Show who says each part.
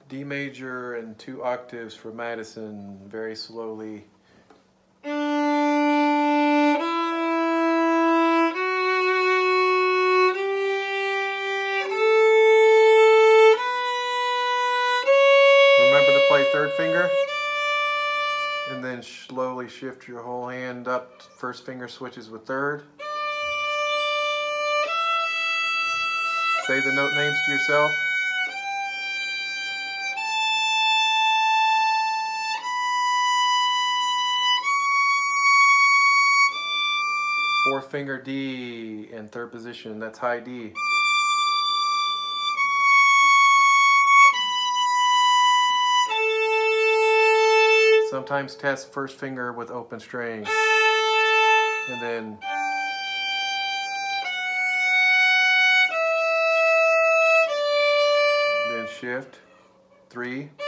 Speaker 1: D major and 2 octaves for Madison, very slowly. Remember to play 3rd finger, and then slowly shift your whole hand up. 1st finger switches with 3rd. Say the note names to yourself. Fourth finger D in 3rd position, that's high D. Sometimes test 1st finger with open string, and then shift 3.